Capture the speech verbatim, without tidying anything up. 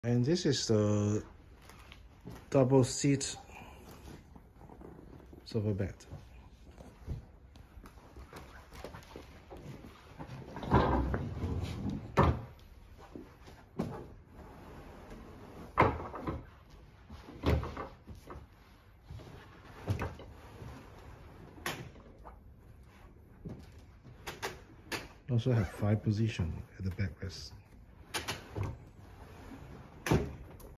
And this is the double seat sofa bed. Also have five position at the backrest.